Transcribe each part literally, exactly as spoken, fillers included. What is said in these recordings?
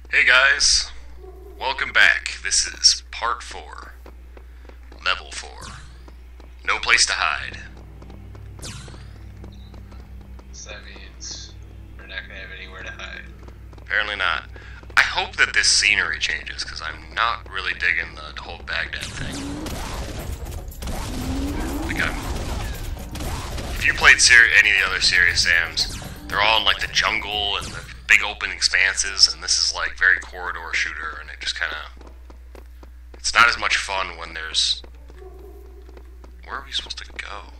Hey guys, welcome back. This is part four, level four. No place to hide. So that means we're not gonna have anywhere to hide. Apparently not. I hope that this scenery changes, because I'm not really digging the whole Baghdad thing. Like I'm... If you played Ser any of the other Serious Sams, they're all in like the jungle and the big open expanses, and this is like very corridor shooter, and it just kind of... It's not as much fun when there's... Where are we supposed to go?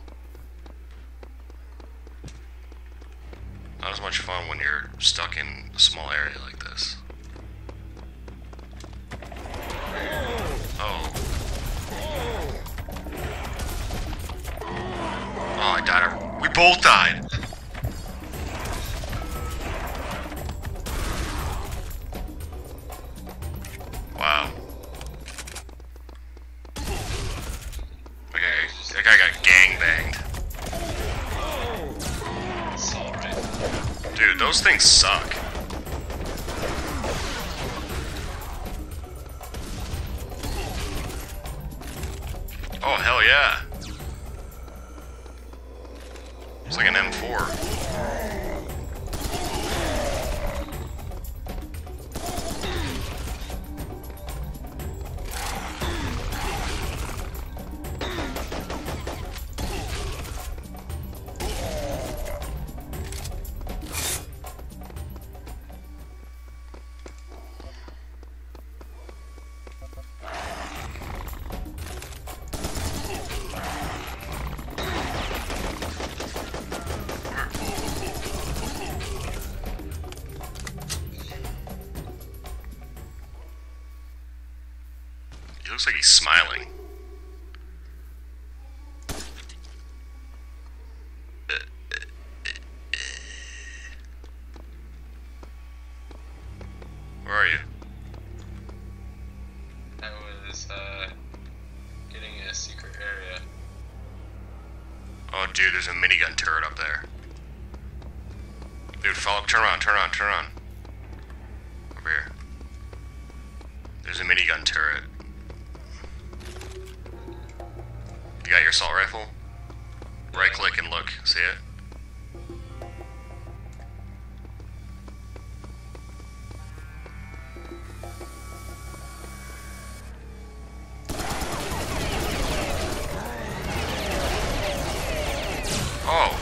Not as much fun when you're stuck in a small area like this. Oh. Oh, I died. We both died! Wow. Okay, that guy got gangbanged. Assault rifle. Dude, those things suck. Oh, hell yeah. It's like an M four. He looks like he's smiling. Where are you? I was uh getting a secret area. Oh, dude, there's a minigun turret up there. Dude, follow. Turn around, turn around, turn around. Over here. There's a minigun turret. You got your assault rifle? Right click and look. See it? Oh.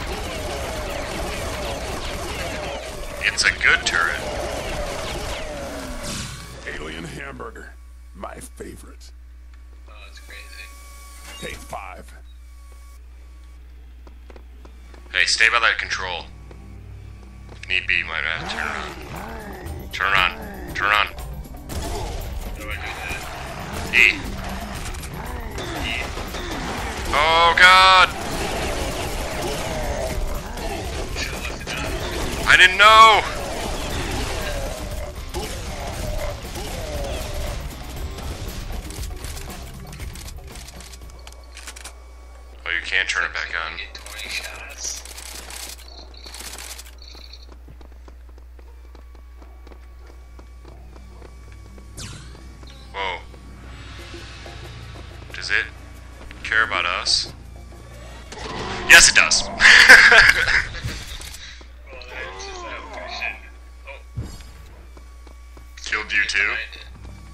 It's a good turret. Alien hamburger. My favorite. Oh, that's crazy. Take five. Hey, stay by that control. If need be, you might have to turn around. Turn around. Turn around. How do I do that? E. E. Oh, God! Should've left it on. I didn't know! Oh, you can't turn it back on. You get twenty shots. Whoa. Does it care about us? Yes, it does! Well, that's just that we should. Oh, Killed you too? find it.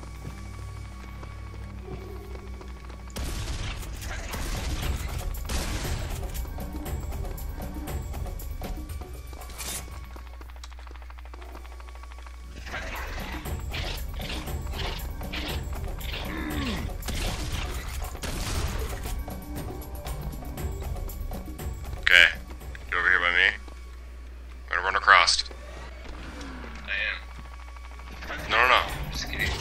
Okay. You over here by me? I'm gonna run across. I am. No, no, no. Just kidding.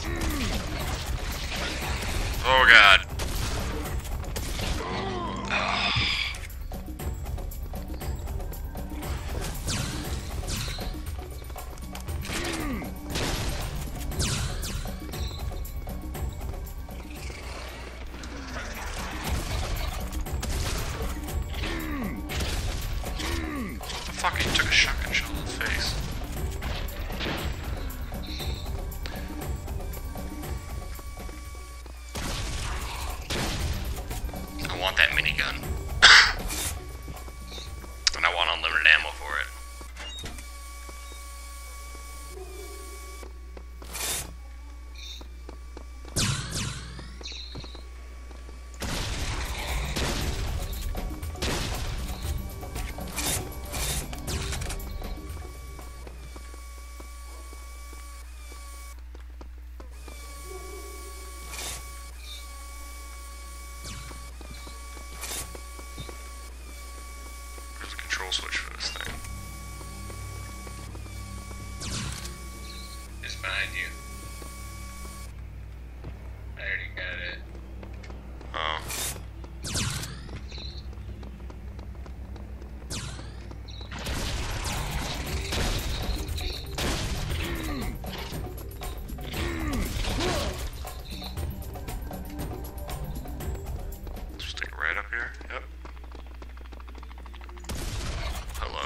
behind you. I already got it. Oh. Stick it right up here. Yep. Hello.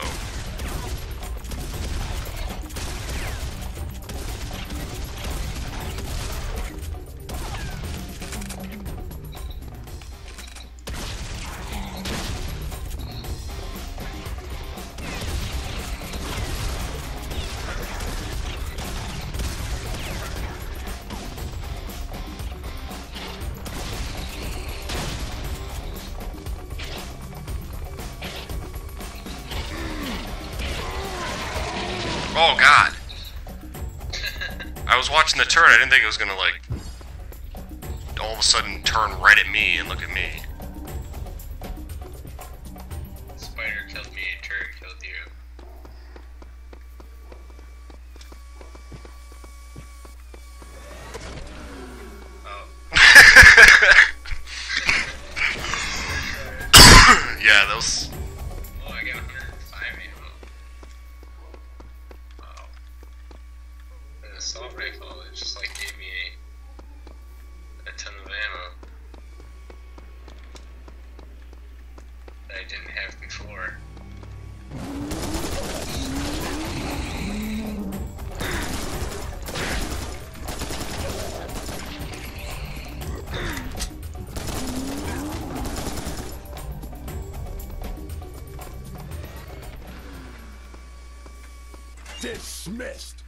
Oh god! I was watching the turret, I didn't think it was gonna like all of a sudden turn right at me and look at me. Spider killed me, turret killed you. Oh. Yeah, those. Oh, I got one hundred five ammo. Wow. An assault rifle, it just like gave me a, a ton of ammo that I didn't have before. Dismissed.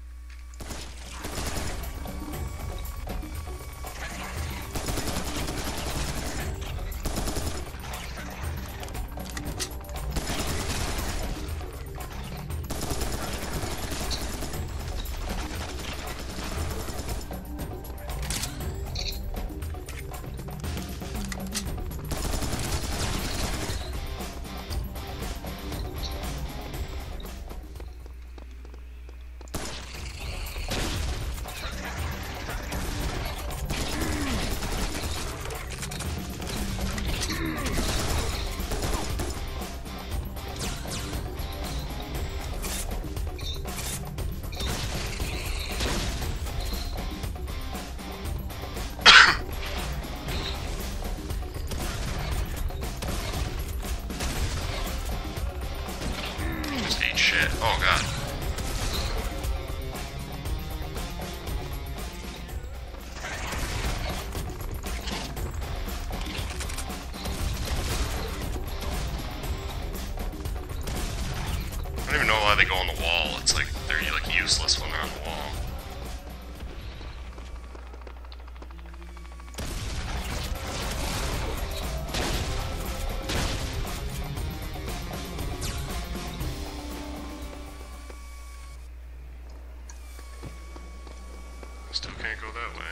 Just ate shit. Oh god. I don't even know why they go on the wall. It's like they're like useless when they're on the wall. Still can't go that way.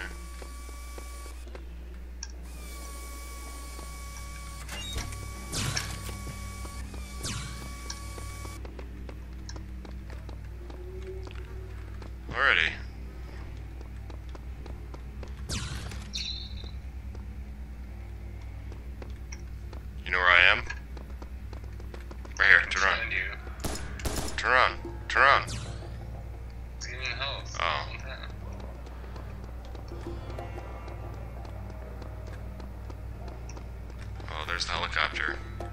Alrighty. You know where I am? Right here, turn around. Behind you. Turn around. Turn around. It's getting health. Oh. Oh, there's the helicopter.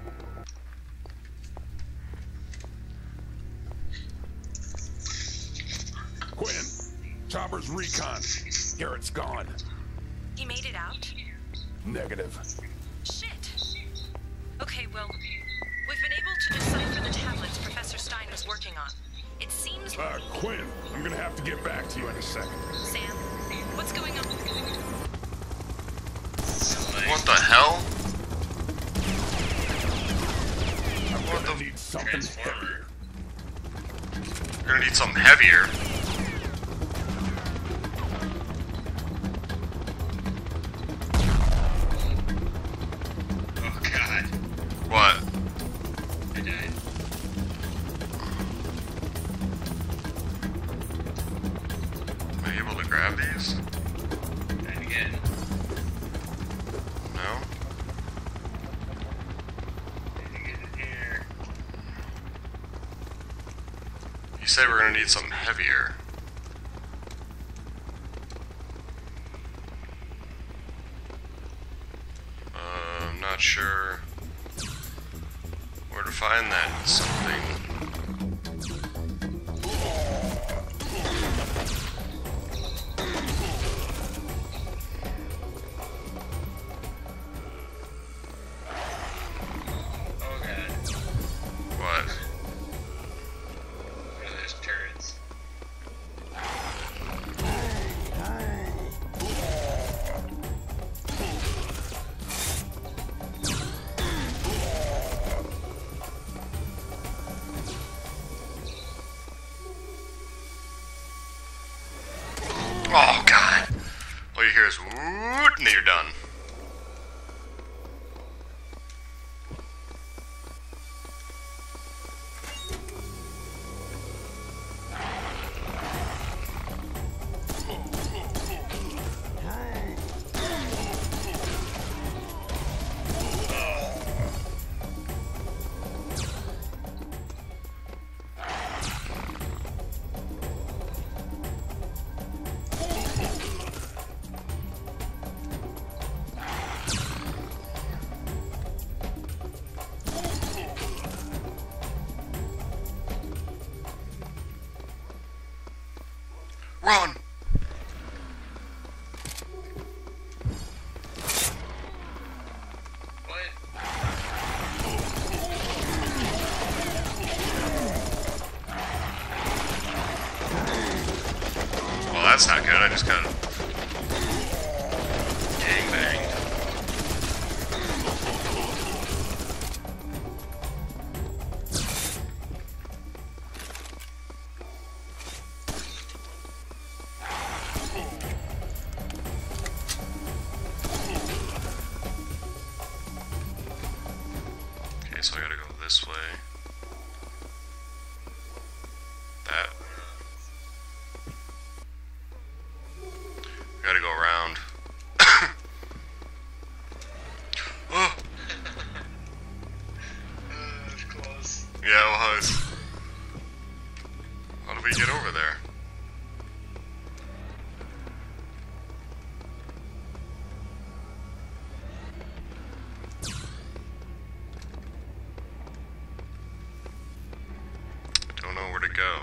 Quinn, Chopper's recon. Garrett's gone. He made it out? Negative. Shit. Okay, well, we've been able to decipher the tablets Professor Stein was working on. It seems... Uh, Quinn, I'm gonna have to get back to you in a second. Sam, what's going on? What the hell? I'm What gonna the- need something heavier. You're gonna need something heavier. Oh god. What? I died. Are you grab these? And again. No? Need to get in here. You said we're gonna need something heavier. Uh, I'm not sure where to find that something. Oh god. What? Where there's turrets. Oh god! All you hear is woot, and then you're done. Run! What? Well, that's not good. I just got gangbanged. Okay, so I gotta go this way. That. Gotta go around. Oh! Uh, it's close. Yeah, it was. How do we get over there? Don't know where to go.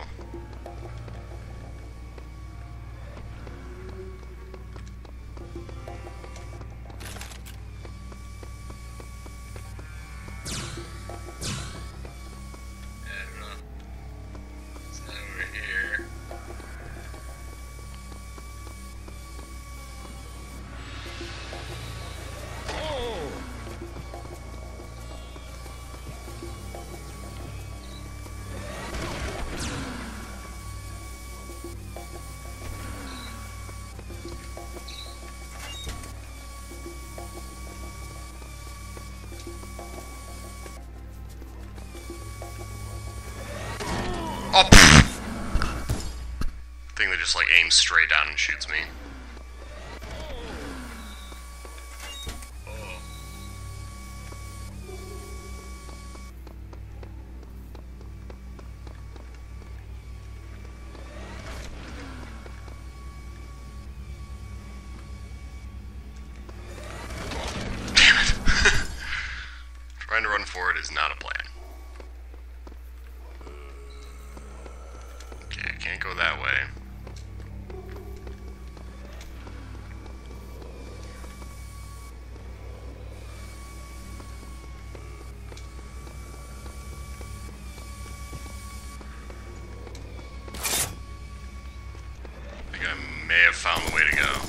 I don't know. It's not over here. Oh! Pfft. Thing that just like aims straight down and shoots me. Oh. Damn it! Trying to run forward is not a plan. Okay, I can't go that way. I think I may have found the way to go.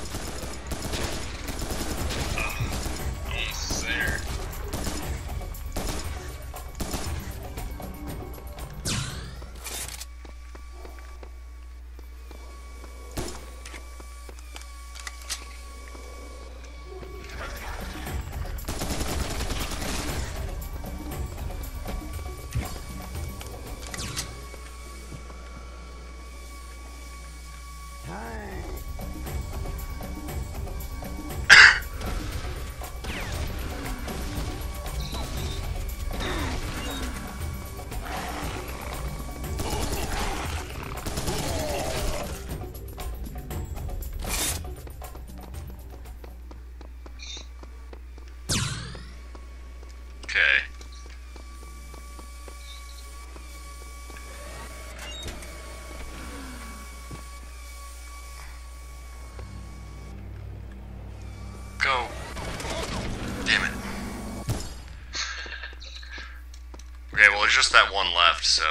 Almost there. just that one left, so...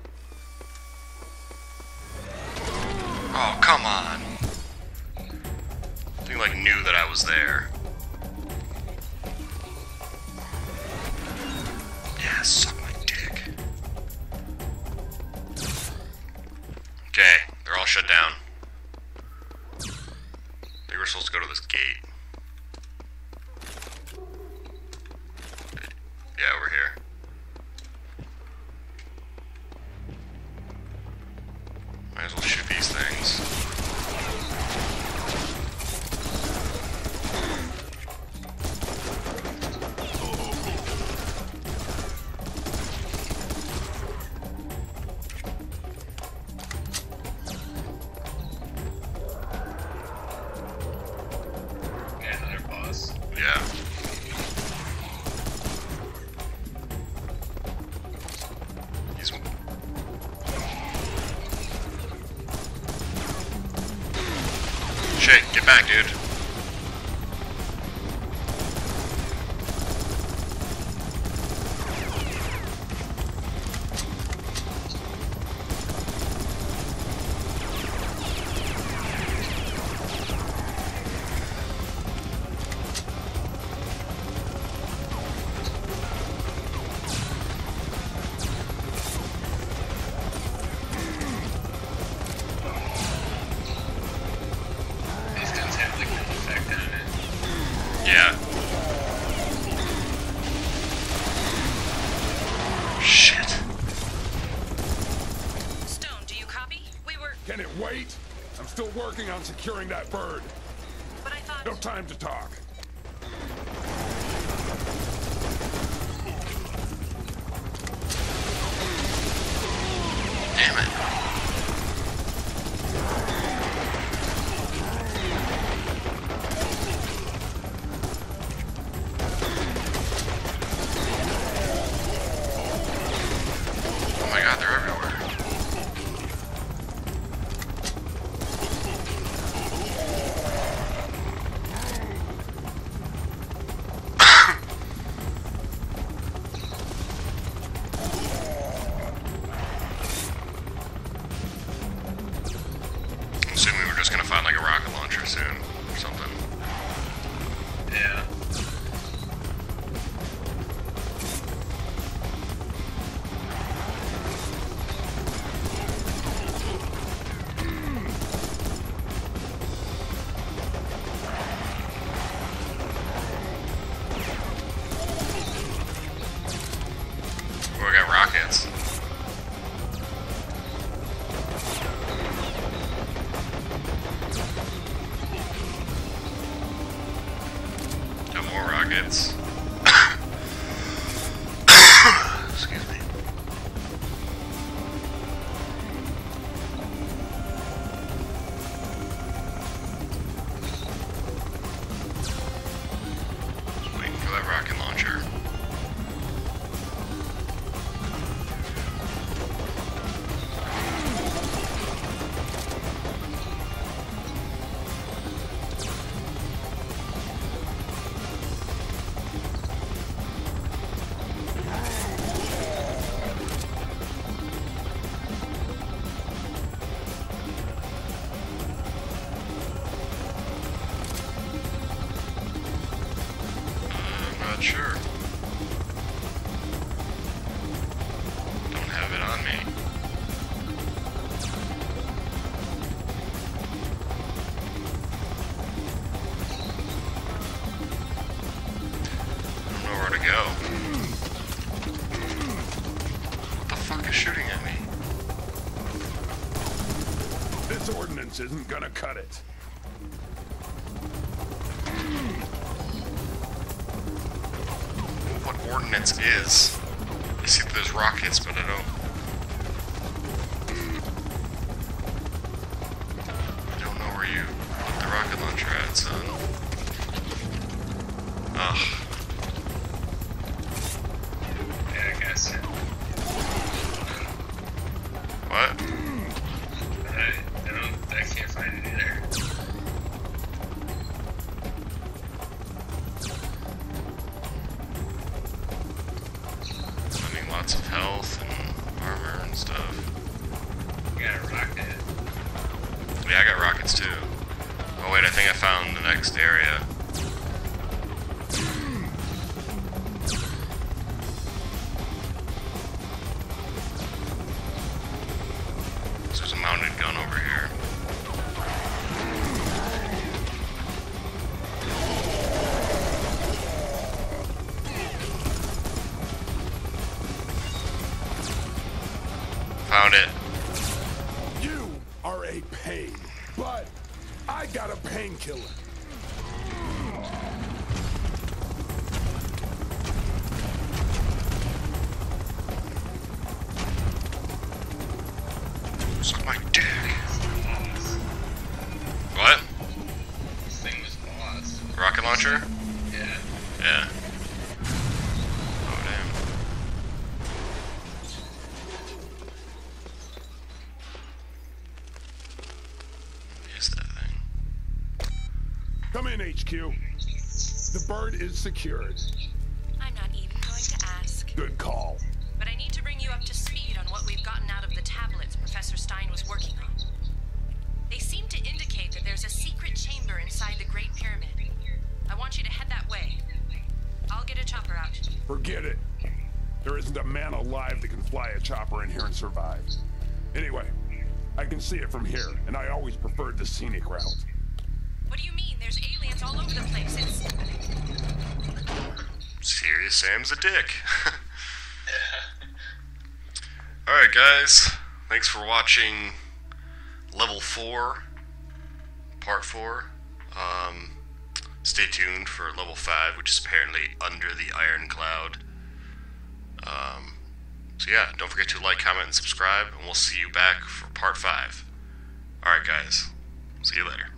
Oh, come on! Thing like knew that I was there. Yeah, suck my dick. Okay, they're all shut down. I think we're supposed to go to this gate. Yeah, we're here. Might as well shoot these things. Yeah, another boss. Yeah. He's... Shit, get back, dude. These guns have like no effect on it. Yeah. Shit. Stone, do you copy? We were... Can it wait? I'm still working on securing that bird. But I thought... No time to talk. Damn it. Oh my god, they're everywhere. I'm assuming we're just gonna find like a rocket launcher soon or something. Yeah. Oh, we got rockets. Got more rockets. Excuse me. Just waiting for that rocket launcher. I'm not sure. Don't have it on me. I don't know where to go. What the fuck is shooting at me? This ordinance isn't gonna cut it. What ordnance is? I see that there's rockets, but I don't... I don't know where you put the rocket launcher at, son. Ugh. Yeah, I guess. What? I, I don't. I can't find it either. Finding lots of health and got rockets too. Oh wait, I think I found the next area. There's a mounted gun over here. Found it. You are a pain, but I got a painkiller. Suck my dick. What? This thing was boss. Rocket launcher? Yeah. Yeah. Oh damn. What is that thing? Come in, H Q. The bird is secured. I'm not even going to ask. Good call. But I need to bring you up to speed on what we've gotten out of the tablets Professor Stein was working on. They seem to indicate that there's a secret chamber inside the Great Pyramid. I want you to head that way. I'll get a chopper out. Forget it. There isn't a man alive that can fly a chopper in here and survive. Anyway, I can see it from here, and I always preferred the scenic route. What do you mean? There's aliens all over the place. It's... Serious Sam's a dick. Alright guys, thanks for watching level four, part four. Um, stay tuned for level five, which is apparently under the Iron Cloud. Um, so yeah, don't forget to like, comment, and subscribe, and we'll see you back for part five. Alright guys, see you later.